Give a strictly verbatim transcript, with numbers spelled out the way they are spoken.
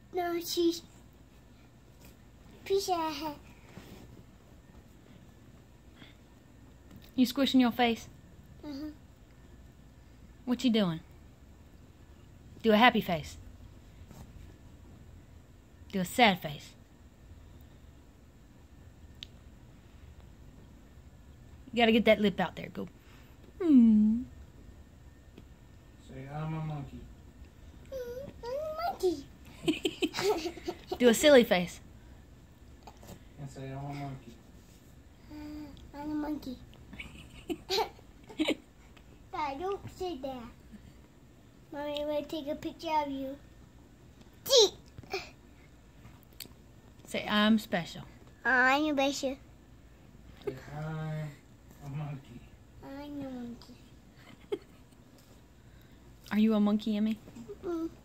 No, she's piece of her head. You squishing your face? Mm-hmm. What you doing? Do a happy face. Do a sad face. You gotta get that lip out there. Go. Hmm. Say, I'm a monkey. Mm, I'm a monkey. Do a silly face. And say, I'm a monkey. Uh, I'm a monkey. Dad, don't say that. Mommy, I'm going to take a picture of you. Gee. Say, I'm special. I'm a special. Say, I'm a monkey. I'm a monkey. Are you a monkey, Emmy? Mm.